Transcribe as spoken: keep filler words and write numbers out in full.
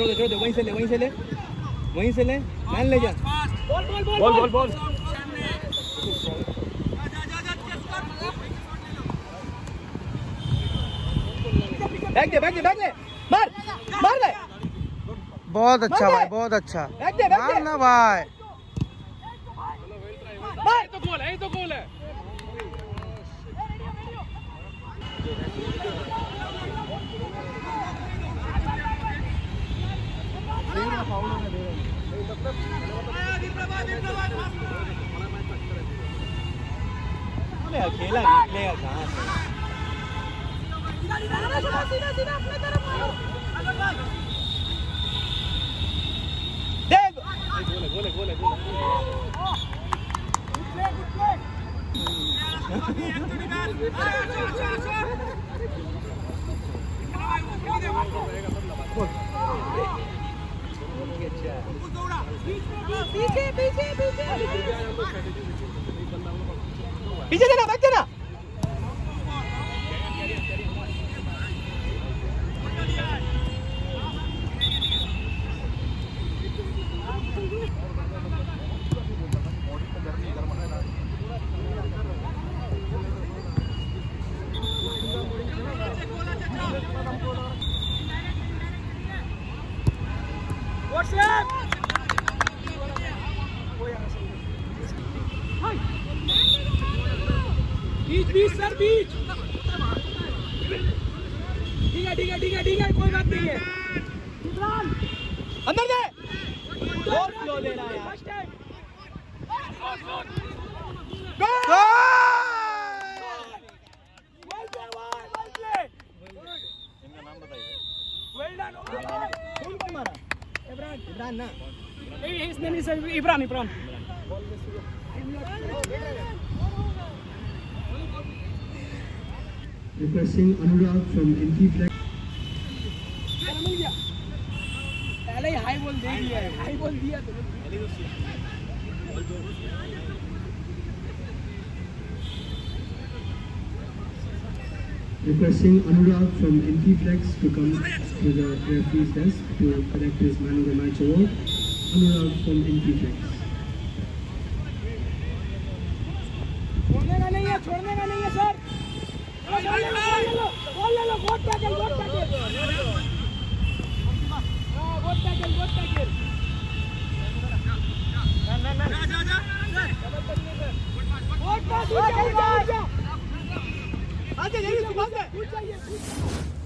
छोड़ दे छोड़ दे वहीं से ले वहीं से ले वहीं से ले मैन ले जा ball ball ball ball ball ball back दे बैक दे बैक दे मार मार दे बहुत अच्छा भाई बहुत अच्छा बैक दे बैक दे ना भाई मार तो गोल है ये तो गोल है खेला निकलेगा कहाँ से गोले गोले गोले पीछे पीछे पीछे पीछे देना बैक देना बीच बीच सर बीच ठीक है ठीक है ठीक है ठीक है कोई बात नहीं है अंदर दे बहुत स्लो ले रहा है यार इनका नाम बताइए वेल डन कौन कौन मारा इमरान इमरान ना नहीं इसने नहीं sir Imran Imran Requesting Arodek from empty flag. पहले ही हाई बॉल दे दिया है हाई बॉल दिया तो Requesting Arodek from empty flags to come to the referee's desk to collect his man of the match award. Arodek from empty flags. छोड़ने का नहीं है छोड़ने का नहीं है सर बॉल ले लो बॉल ले लो गोट टैकल गोट टैकल हां गोट टैकल गोट टैकल ना ना ना जा जा गोट टैकल जा जा आजा जल्दी से भाग दे